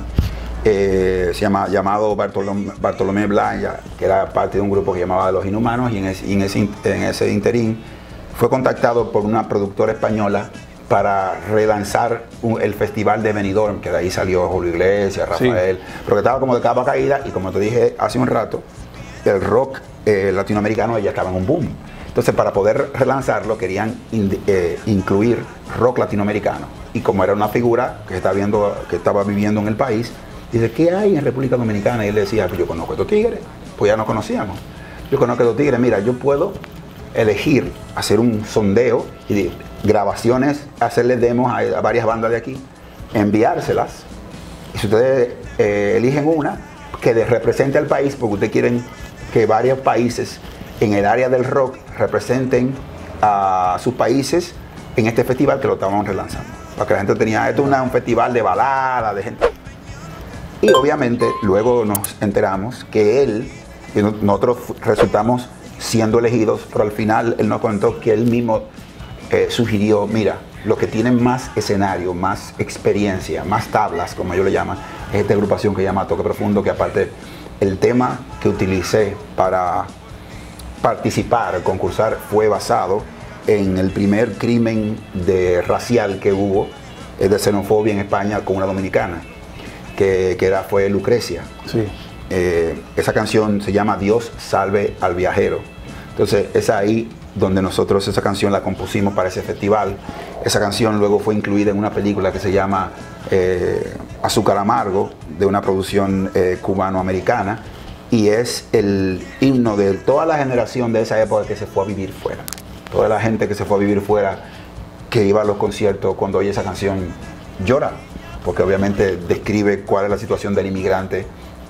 eh, se llama, llamado Bartolomé, Bartolomé Blaya, que era parte de un grupo que llamaba Los Inhumanos, y en ese, y en ese, en ese interín fue contactado por una productora española para relanzar un, el festival de Benidorm, que de ahí salió Julio Iglesias, Rafael, sí. Pero que estaba como de capa caída, y como te dije hace un rato, el rock eh, latinoamericano ya estaba en un boom. Entonces, para poder relanzarlo, querían in, eh, incluir rock latinoamericano. Y como era una figura que estaba, viendo, que estaba viviendo en el país, dice, ¿qué hay en República Dominicana? Y él decía, pues yo conozco a estos tigres, pues ya nos conocíamos. Yo conozco a estos tigres, mira, yo puedo elegir hacer un sondeo y grabaciones, hacerle demos a, a varias bandas de aquí, enviárselas. Y si ustedes eh, eligen una que les represente al país, porque ustedes quieren que varios países en el área del rock representen a sus países en este festival que lo estábamos relanzando. Para que la gente tenía esto, una, un festival de balada, de gente. Y obviamente luego nos enteramos que él, y nosotros resultamos siendo elegidos, pero al final él nos contó que él mismo eh, sugirió, mira, los que tienen más escenario, más experiencia, más tablas, como ellos le llaman, es esta agrupación que se llama Toque Profundo, que aparte el tema que utilicé para participar, concursar, fue basado en el primer crimen de racial que hubo, eh, de xenofobia en España con una dominicana, que, que era, fue Lucrecia. Sí. Eh, esa canción se llama Dios salve al viajero. Entonces es ahí donde nosotros esa canción la compusimos para ese festival. Esa canción luego fue incluida en una película que se llama eh, Azúcar Amargo, de una producción eh, cubano-americana, y es el himno de toda la generación de esa época que se fue a vivir fuera. Toda la gente que se fue a vivir fuera, que iba a los conciertos, cuando oye esa canción llora, porque obviamente describe cuál es la situación del inmigrante,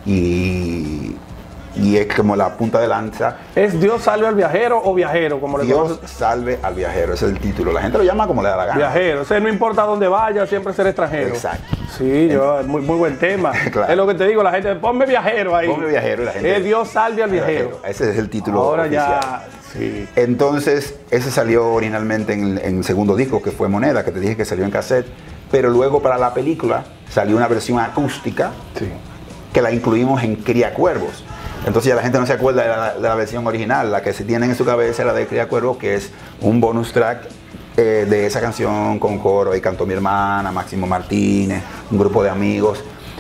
y, y es como la punta de lanza. ¿Es Dios salve al viajero o viajero? Como Dios le salve al viajero, ese es el título. La gente lo llama como le da la gana. Viajero, o sea, no importa dónde vaya, siempre ser extranjero. Exacto. Sí, yo, muy, muy buen tema. Claro. Es lo que te digo, la gente, ponme viajero ahí. Ponme viajero. La gente, es Dios salve al viajero. viajero. Ese es el título Ahora oficial. Ya, sí. Entonces, ese salió originalmente en, en el segundo disco, que fue Moneda, que te dije que salió en cassette, pero luego para la película salió una versión acústica, sí, que la incluimos en Criacuervos. Entonces ya la gente no se acuerda de la, de la versión original, la que se tiene en su cabeza era de Criacuervos, que es un bonus track eh, de esa canción con coro, y cantó mi hermana, Máximo Martínez, un grupo de amigos,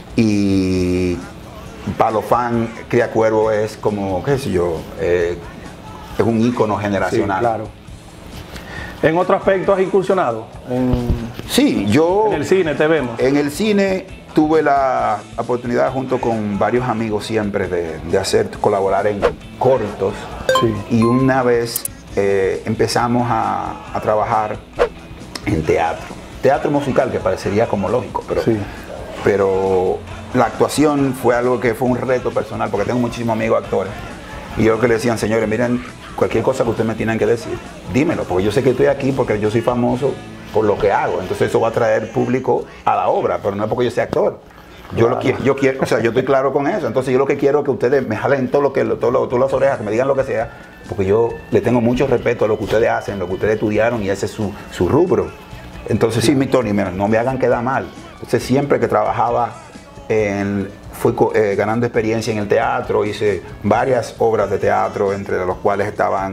y para los fans Criacuervos es como, qué sé yo, eh, es un ícono generacional. Sí, claro. ¿En otro aspecto has incursionado? En, sí, yo... En el cine te vemos. En el cine tuve la oportunidad, junto con varios amigos siempre, de, de hacer, colaborar en cortos. Sí. Y una vez eh, empezamos a, a trabajar en teatro. Teatro musical, que parecería como lógico, pero, sí, pero la actuación fue algo que fue un reto personal, porque tengo muchísimos amigos actores. Y yo que le decían, señores, miren, cualquier cosa que ustedes me tienen que decir, dímelo, porque yo sé que estoy aquí porque yo soy famoso por lo que hago. Entonces eso va a traer público a la obra, pero no es porque yo sea actor. Yo, claro, lo quiero, yo quiero, o sea, yo estoy claro con eso. Entonces yo lo que quiero es que ustedes me jalen todo lo que, todo lo, todas las orejas, que me digan lo que sea, porque yo le tengo mucho respeto a lo que ustedes hacen, lo que ustedes estudiaron, y ese es su, su rubro. Entonces sí, mi Tony, mira, no me hagan quedar mal. Entonces siempre que trabajaba en... fui eh, ganando experiencia en el teatro, hice varias obras de teatro, entre las cuales estaban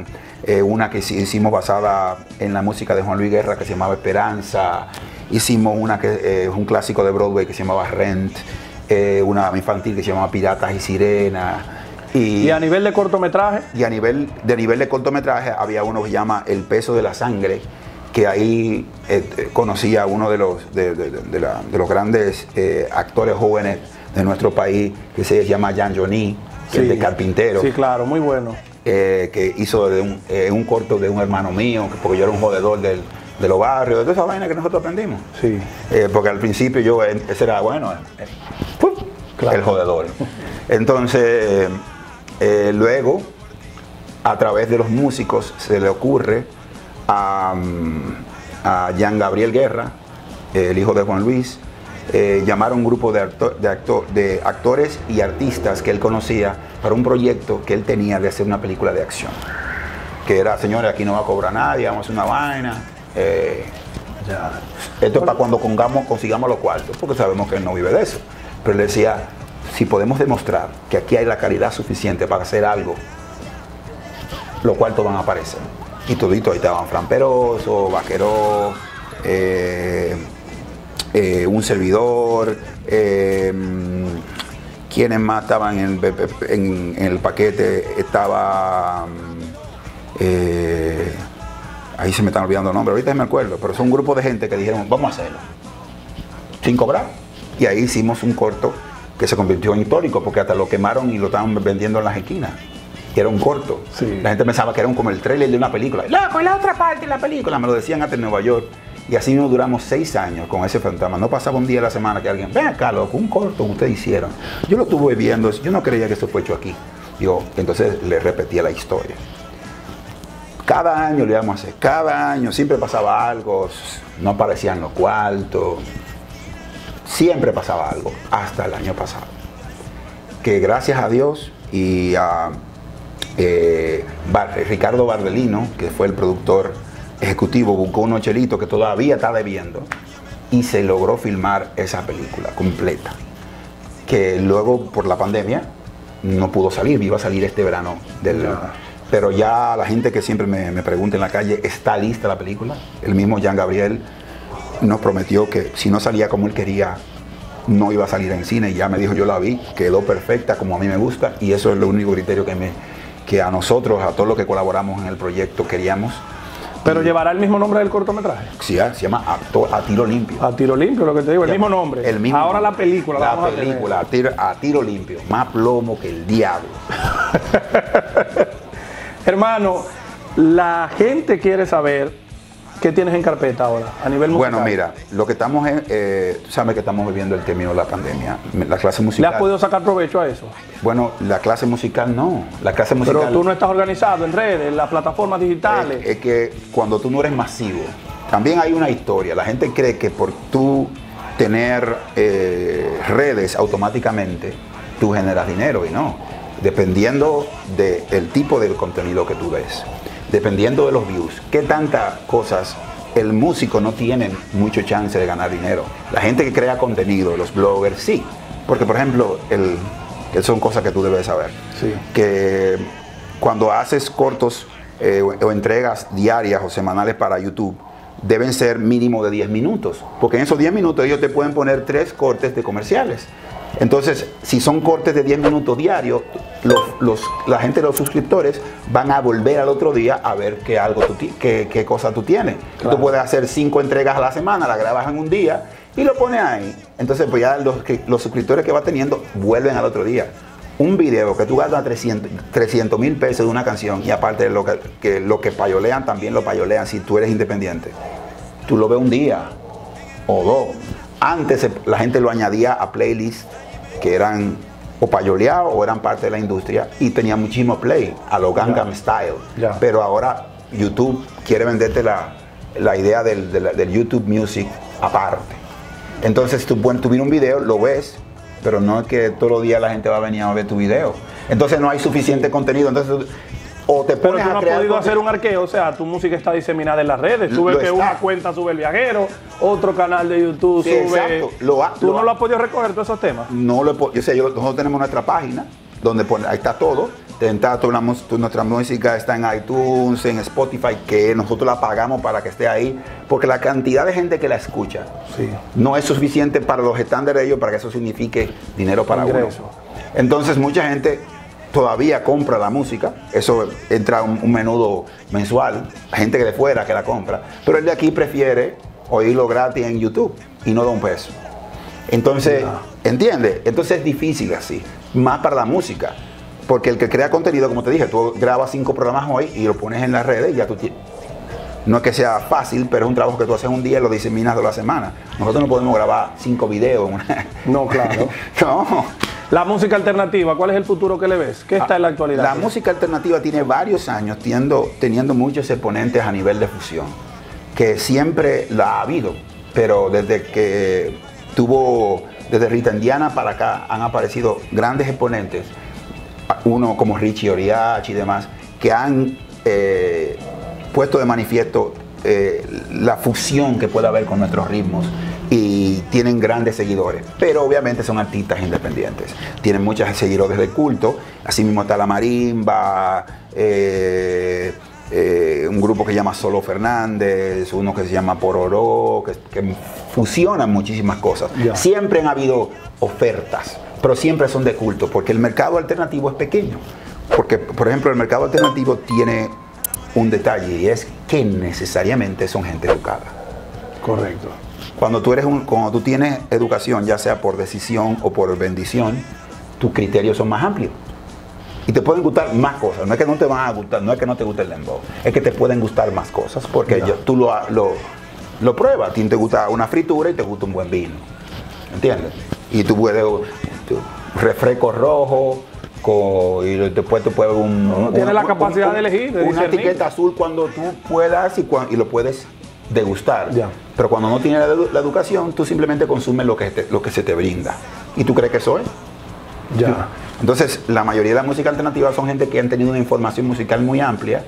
eh, una que hicimos basada en la música de Juan Luis Guerra que se llamaba Esperanza, hicimos una que es eh, un clásico de Broadway que se llamaba Rent, eh, una infantil que se llamaba Piratas y Sirenas. Y, ¿Y a nivel de cortometraje? Y a nivel de, nivel de cortometraje había uno que se llama El peso de la sangre, que ahí eh, conocí a uno de los, de, de, de, la, de los grandes eh, actores jóvenes de nuestro país, que se llama Jean Johnny, sí, el de Carpintero. Sí, claro, muy bueno. Eh, que hizo de un, eh, un corto de un hermano mío, porque yo era un jodedor del, de los barrios, de toda esa vaina que nosotros aprendimos. Sí. Eh, porque al principio yo, ese era, bueno, eh, claro, el jodedor. Entonces, eh, luego, a través de los músicos, se le ocurre a, a Jean Gabriel Guerra, el hijo de Juan Luis, eh, llamar a un grupo de, actor, de, actor, de actores y artistas que él conocía para un proyecto que él tenía de hacer una película de acción. Que era, señores, aquí no va a cobrar nadie, vamos a hacer una vaina. Eh, ya. Esto es para cuando congamos, consigamos los cuartos, porque sabemos que él no vive de eso. Pero él decía, si podemos demostrar que aquí hay la calidad suficiente para hacer algo, los cuartos van a aparecer. Y todito ahí estaban Fran Peroso, Vaqueró, eh, eh, un servidor, eh, quienes más estaban en, en, en el paquete, estaba, eh, ahí se me están olvidando los nombres, ahorita me acuerdo, pero son un grupo de gente que dijeron, vamos a hacerlo, sin cobrar. Y ahí hicimos un corto que se convirtió en histórico, porque hasta lo quemaron y lo estaban vendiendo en las esquinas. Y era un corto. Sí. La gente pensaba que era un, como el trailer de una película. ¡Loco, y la otra parte de la película! Me lo decían hasta en Nueva York. Y así nos duramos seis años con ese fantasma. No pasaba un día a la semana que alguien, ven acá, loco, un corto que ustedes hicieron. Yo lo estuve viendo, yo no creía que eso fue hecho aquí. Yo, entonces le repetía la historia. Cada año le íbamos a hacer, cada año siempre pasaba algo, no aparecían los cuartos. Siempre pasaba algo, hasta el año pasado. Que gracias a Dios y a eh, Bar Ricardo Bardelino, que fue el productor ejecutivo, buscó unos chelitos que todavía está debiendo y se logró filmar esa película completa. Que luego, por la pandemia, no pudo salir, iba a salir este verano. Del, pero ya la gente que siempre me, me pregunta en la calle, ¿está lista la película? El mismo Jean Gabriel nos prometió que si no salía como él quería, no iba a salir en cine, y ya me dijo, yo la vi, quedó perfecta como a mí me gusta, y eso es el único criterio que, me, que a nosotros, a todos los que colaboramos en el proyecto, queríamos. ¿Pero y, llevará el mismo nombre del cortometraje? Sí, se llama A, a Tiro Limpio. A Tiro Limpio, lo que te digo, el mismo nombre. El mismo Ahora nombre. la película. La, la vamos película, a, a, tiro, a Tiro Limpio, más plomo que el diablo. Hermano, la gente quiere saber qué tienes en carpeta ahora, a nivel musical. Bueno, mira, lo que estamos es, eh, tú sabes que estamos viviendo el término de la pandemia, la clase musical. ¿Le has podido sacar provecho a eso? Bueno, la clase musical no, la clase musical... Pero tú no estás organizado en redes, en las plataformas digitales. Es, es que cuando tú no eres masivo, también hay una historia, la gente cree que por tú tener eh, redes automáticamente, tú generas dinero, y no, dependiendo del tipo de contenido que tú ves. Dependiendo de los views, qué tantas cosas, el músico no tiene mucho chance de ganar dinero. La gente que crea contenido, los bloggers, sí. Porque, por ejemplo, el, que son cosas que tú debes saber. Sí. Que cuando haces cortos eh, o, o entregas diarias o semanales para YouTube, deben ser mínimo de diez minutos. Porque en esos diez minutos ellos te pueden poner tres cortes de comerciales. Entonces, si son cortes de diez minutos diarios, los, los, la gente, los suscriptores, van a volver al otro día a ver qué, algo tú, qué, qué cosa tú tienes. Claro. Tú puedes hacer cinco entregas a la semana, la grabas en un día y lo pones ahí. Entonces, pues ya los, los suscriptores que vas teniendo vuelven al otro día. Un video que tú gastas trescientos mil pesos de una canción, y aparte de lo que, que, lo que payolean, también lo payolean si tú eres independiente. Tú lo ves un día o dos. Antes la gente lo añadía a playlists que eran o payoleados o eran parte de la industria y tenía muchísimo play, a lo Gangnam yeah. Style. Yeah. Pero ahora YouTube quiere venderte la, la idea del, del, del YouTube Music aparte. Entonces tú, bueno, tú miras un video, lo ves, pero no es que todos los días la gente va a venir a ver tu video. Entonces no hay suficiente contenido. Entonces, o te pones pero tú no a crear has podido contenido. hacer un arqueo, o sea, tu música está diseminada en las redes. Tú ves que está. Una cuenta sube El Viajero, otro canal de YouTube sí, sube... Exacto. Lo ha, ¿Tú lo no ha, lo has podido recoger todos esos temas? No lo he podido. Yo sé, yo, nosotros tenemos nuestra página, donde pone, ahí está todo. Está toda la mus- nuestra música está en iTunes, en Spotify, que nosotros la pagamos para que esté ahí, porque la cantidad de gente que la escucha Sí. no es suficiente para los estándares de ellos para que eso signifique dinero para Ingreso. uno. Entonces mucha gente todavía compra la música, eso entra un, un menudo mensual, la gente que de fuera que la compra, pero el de aquí prefiere oírlo gratis en YouTube y no da un peso. Entonces, ¿entiendes? Entonces es difícil así, más para la música. Porque el que crea contenido, como te dije, tú grabas cinco programas hoy y lo pones en las redes y ya tú tienes. No es que sea fácil, pero es un trabajo que tú haces un día y lo diseminas de la semana. Nosotros no podemos grabar cinco videos. No, claro. No. La música alternativa, ¿cuál es el futuro que le ves? ¿Qué está en la actualidad? La música alternativa tiene varios años tiendo, teniendo muchos exponentes a nivel de fusión, que siempre la ha habido, pero desde que tuvo, desde Rita Indiana para acá, han aparecido grandes exponentes, uno como Richie Oriach y demás, que han eh, puesto de manifiesto eh, la fusión que puede haber con nuestros ritmos y tienen grandes seguidores, pero obviamente son artistas independientes, tienen muchos seguidores de culto, así mismo está la marimba, eh, eh, un grupo que se llama Solo Fernández, uno que se llama Pororó, que, que fusionan muchísimas cosas. Ya. Siempre han habido ofertas, pero siempre son de culto, porque el mercado alternativo es pequeño. Porque, por ejemplo, el mercado alternativo tiene un detalle y es que necesariamente son gente educada. Correcto. Cuando tú, eres un, cuando tú tienes educación, ya sea por decisión o por bendición, tus criterios son más amplios. Y te pueden gustar más cosas. No es que no te van a gustar, no es que no te guste el dembow, es que te pueden gustar más cosas, porque Ya. yo- tú lo, lo, lo pruebas. A ti te gusta una fritura y te gusta un buen vino. ¿Entiendes? Y tú puedes tú, refresco rojo con, y después tú puedes un, No, un- tienes la un- capacidad un- de elegir, de una discernir. etiqueta azul cuando tú puedas y, cua- y lo puedes degustar. Ya. Pero cuando no tienes la, edu- la educación, tú simplemente consumes lo que, te- lo que se te brinda. ¿Y tú crees que eso es? Ya. Entonces, la mayoría de la música alternativa son gente que han tenido una información musical muy amplia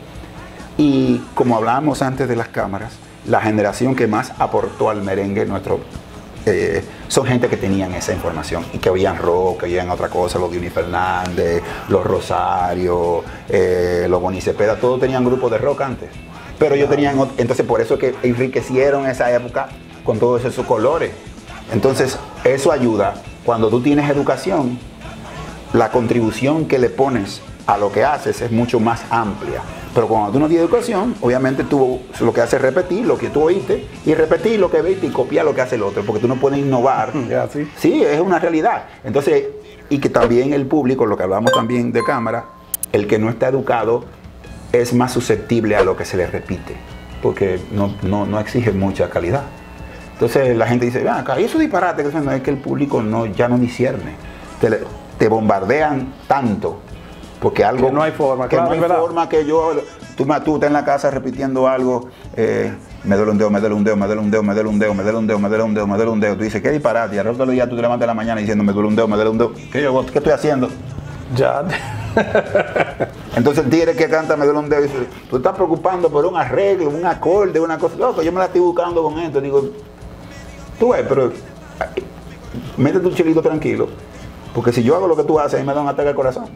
y, como hablábamos antes de las cámaras, la generación que más aportó al merengue nuestro eh, son gente que tenían esa información y que oían rock, que oían otra cosa, los Dionis Fernández, los Rosario, eh, los Boni Cepeda, todos tenían grupos de rock antes. Pero ellos tenían, ot- entonces por eso es que enriquecieron esa época con todos esos colores. Entonces, eso ayuda cuando tú tienes educación. La contribución que le pones a lo que haces es mucho más amplia. Pero cuando tú no tienes educación, obviamente tú lo que haces es repetir lo que tú oíste y repetir lo que viste y copiar lo que hace el otro, porque tú no puedes innovar. Ya, sí. Sí, es una realidad. Entonces, y que también el público, lo que hablamos también de cámara, el que no está educado es más susceptible a lo que se le repite, porque no, no, no exige mucha calidad. Entonces la gente dice, ven acá, y eso disparate, que eso no es que el público no, ya no discierne. Te, le- te bombardean tanto, porque algo... Que no hay forma, que claro, no hay es verdad. forma que yo... Tú, me- tú estás en la casa repitiendo algo, eh, me duele un dedo, me duele un dedo, me duele un dedo, me duele un dedo, me duele un dedo, me duele un dedo, me duele un dedo. Tú dices, qué disparate, y al otro día tú te levantas en la mañana diciendo, me duele un dedo, me duele un dedo. ¿Qué, yo, qué estoy haciendo? Ya. Entonces el tigre que canta me duele un dedo y dice, tú estás preocupando por un arreglo, un acorde, una cosa. Loco, yo me la estoy buscando con esto. Digo, tú ves, pero ay, métete un chilito tranquilo, porque si yo hago lo que tú haces, ahí me da un ataque al corazón.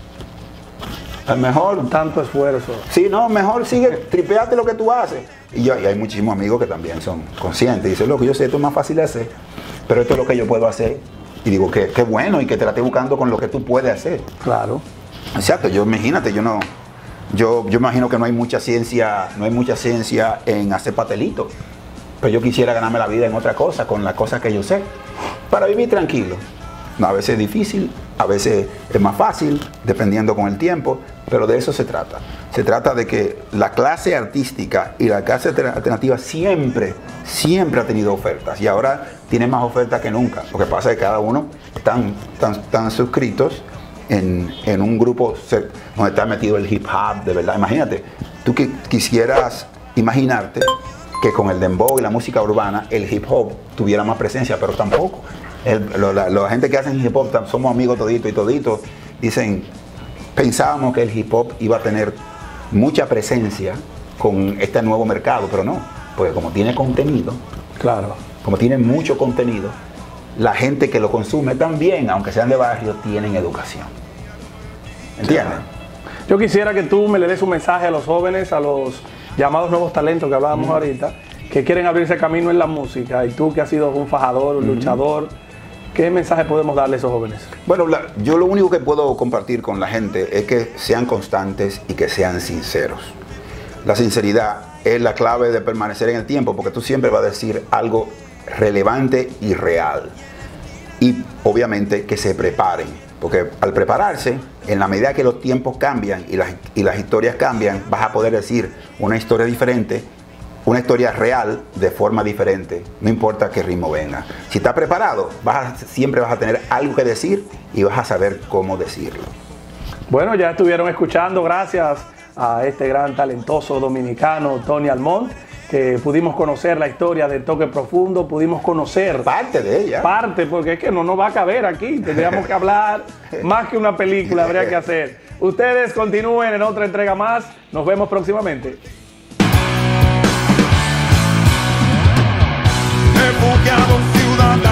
A lo mejor, Tanto esfuerzo. sí, no, mejor sigue, tripeate lo que tú haces. Y, yo, y hay muchísimos amigos que también son conscientes. Dicen, loco, yo sé, esto es más fácil de hacer, pero esto es lo que yo puedo hacer. Y digo, qué, qué bueno, y que te la estés buscando con lo que tú puedes hacer. Claro. Exacto, yo imagínate, yo no, yo, yo imagino que no hay mucha ciencia, no hay mucha ciencia en hacer pastelitos, pero yo quisiera ganarme la vida en otra cosa, con las cosas que yo sé, para vivir tranquilo. No, a veces es difícil, a veces es más fácil, dependiendo con el tiempo, pero de eso se trata. Se trata de que la clase artística y la clase alter- alternativa siempre, siempre ha tenido ofertas y ahora tiene más ofertas que nunca. Lo que pasa es que cada uno están, están, están suscritos en, en un grupo se- donde está metido el hip hop, de verdad. Imagínate, tú que quisieras imaginarte que con el dembow y la música urbana el hip hop tuviera más presencia, pero tampoco. El- lo- la, la gente que hacen hip hop, tam- somos amigos toditos y toditos, dicen, pensábamos que el hip hop iba a tener mucha presencia con este nuevo mercado, pero no, porque como tiene contenido, Claro. como tiene mucho contenido, la gente que lo consume también, aunque sean de barrio, tienen educación. ¿Entiendes? Yo quisiera que tú me le des un mensaje a los jóvenes, a los llamados nuevos talentos que hablábamos mm. ahorita, que quieren abrirse camino en la música, y tú que has sido un fajador, un mm. luchador, ¿qué mensaje podemos darle a esos jóvenes? Bueno, la, yo lo único que puedo compartir con la gente es que sean constantes y que sean sinceros. La sinceridad es la clave de permanecer en el tiempo, porque tú siempre vas a decir algo relevante y real. Y obviamente que se preparen, porque al prepararse, en la medida que los tiempos cambian y las, y las historias cambian, vas a poder decir una historia diferente, una historia real de forma diferente, no importa qué ritmo venga. Si estás preparado, vas a, siempre vas a tener algo que decir y vas a saber cómo decirlo. Bueno, ya estuvieron escuchando, gracias a este gran talentoso dominicano, Tony Almont, que pudimos conocer la historia de Toque Profundo, pudimos conocer parte de ella. Parte, porque es que no nos va a caber aquí, tendríamos que hablar más que una película, habría que hacer. Ustedes continúen en otra entrega más, nos vemos próximamente. Refugiado ciudadano.